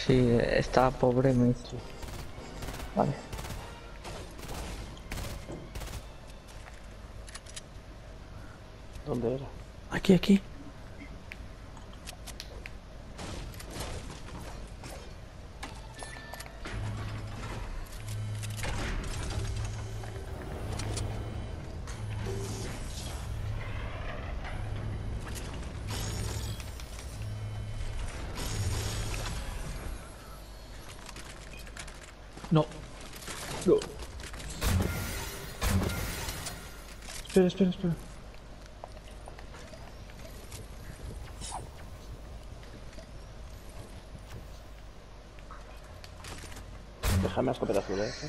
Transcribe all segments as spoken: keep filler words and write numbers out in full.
Sí, está pobre mi. Sí. Vale. ¿Dónde era? Aquí, aquí. No. No. Espera, espera, espera. Déjame la escopeta azul, ¿eh?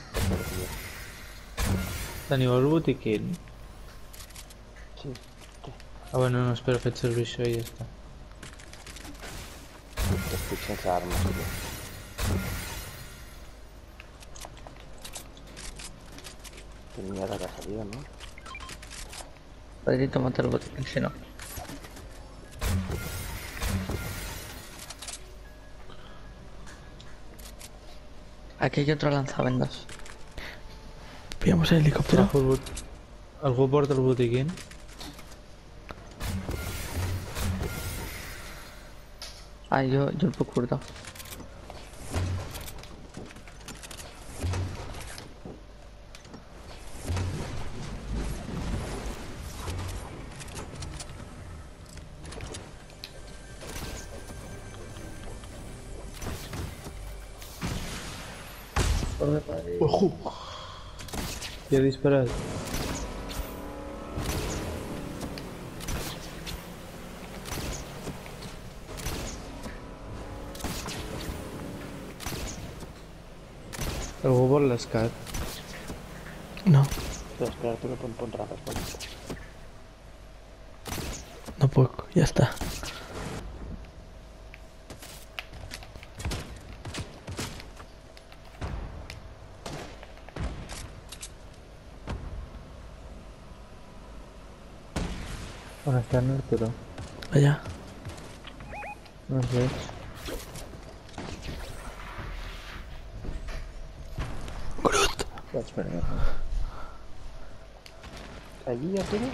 Teniu el botiquín? Sí. Sí. Ah, bueno, no, espera, faig servir això i ja està. Estic sense armes, tio. Tenía la casa salida, ¿no? Pedrito, mata el botiquín, si no. Aquí hay otro lanzavendas. Pillamos el helicòptero. El bot... Algú porta el botiquín? Ah, yo, yo el puc portar. Ojo! Ja he disparat. Algú vol l'escat? No, Espera, espera, tú lo pon, pon ratas, pon. no puc, ja està. On està el Arturo? Allà. No els veig. Groot! Vaig per allà. ¿Allí ya tiene?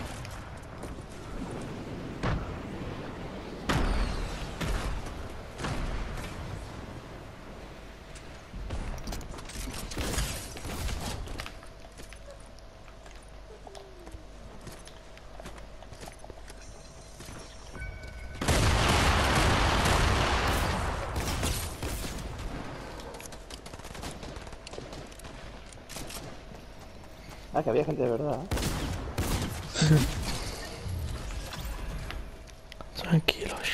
Ah, que había gente de verdad, ¿eh? Tranquilos.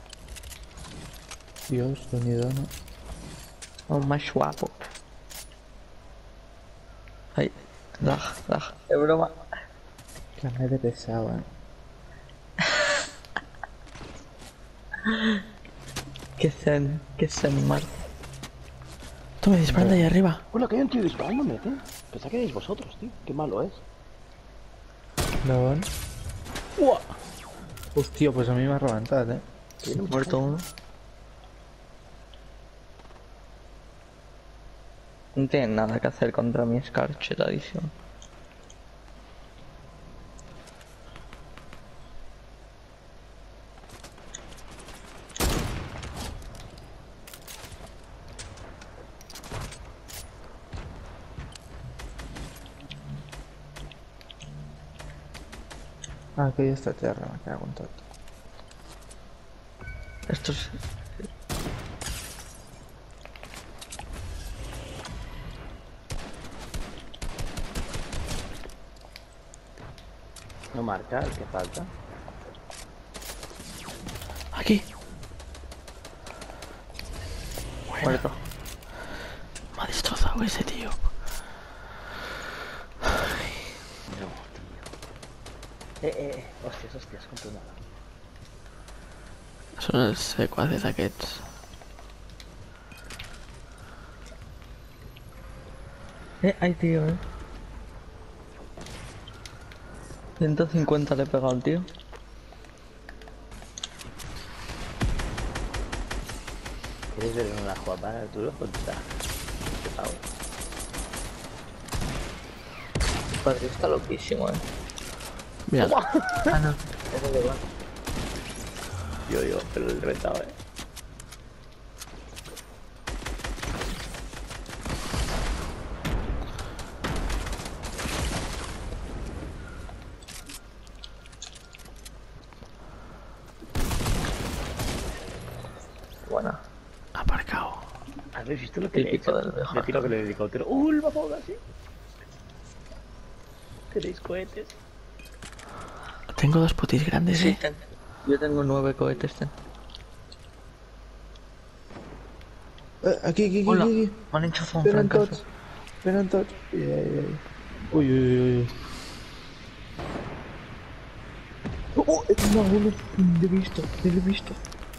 Dios, sonido, ¿no? Aún más guapo. Ay, lag, lag, de broma. Que me de pesado, ¿eh? Que zen, que zen, Marta. Toma, disparan de ahí arriba. Hola, que hay un tío disparándome, tío. Pensaba que erais vosotros, tío. Qué malo es. ¿No? ¡Uah! Hostia, pues a mí me ha reventado, ¿eh? Sí, muerto uno. No tienen nada que hacer contra mi Scar chetadísimo. Ah, que ya está tierra, me cago en todo. Esto es... No marca el que falta. Aquí. muerto. Me ha destrozado ese tío. No, tío. Eh, eh, eh. Hostias, hostias, contra nada. Són els sequaces aquests. Eh, ay tío, eh. ciento cincuenta le he pegado al tío. ¿Qué? ¿Quieres ver una jugada para Arturo? Contra. Te pago. Padre, está loquísimo, eh. Mira. Ah, no. Eso de igual. Yo, yo, pero el reventado, eh. Buena. Aparcado. ¿Habéis visto lo que le he Típico hecho? del viejo. Le tiro con el helicóptero. ¡Uh, el vapor así! ¿Tenéis cohetes? Tengo dos potis grandes, Sí, eh. ten. Yo tengo nueve cohetes, ten. Eh, Aquí, aquí, aquí, Hola, aquí. me han enchufado un Venen francazo. tots. Venen tots. Ai, ai, ai. Uy, uy, uy, uy. Oh, no, uno. L'he visto, l'he visto.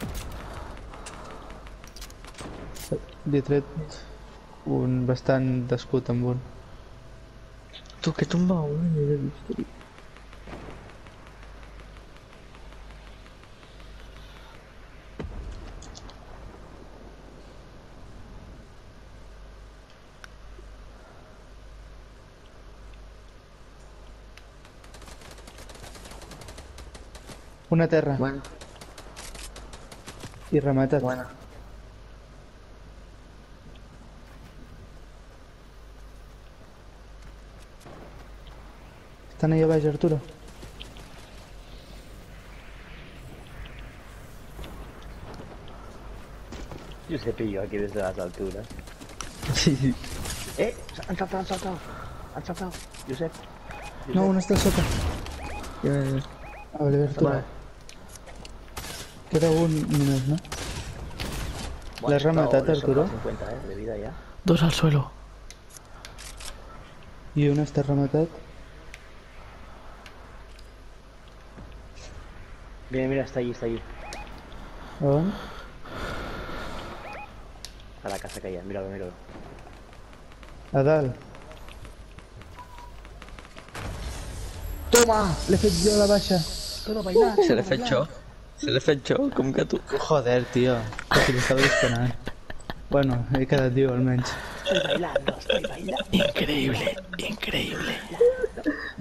Li he tret un bastant d'escut amb un. Tú, que tumba uno y he visto, tío. Una terra. Bueno, I rematat. buena. Estan ahí abaix, Arturo. Yo se pillo aquí desde las alturas. Sí, sí. ¡Eh! ¡Han saltado, han saltado! ¡Han saltado! Josep. No, un està sota. Ya, ya, ya. Ah, vale, Arturo. Vale. Queda un només, no? Bueno, ¿L'has rematat, no, son Arturo? cincuenta, eh, de vida ya. Dos al suelo. I un està rematat. Mira, mira, está allí, está allí. A on? A la casa que hay, míralo, míralo. A dalt. Toma! L'he fet jo a la baixa. Todo bailar. Se le fechó. Se le fechó, com que tu. Joder, tio. Que l'estava disparant. Bueno, he quedat viu almenys. Estoy bailando, estoy bailando. Increïble, increïble.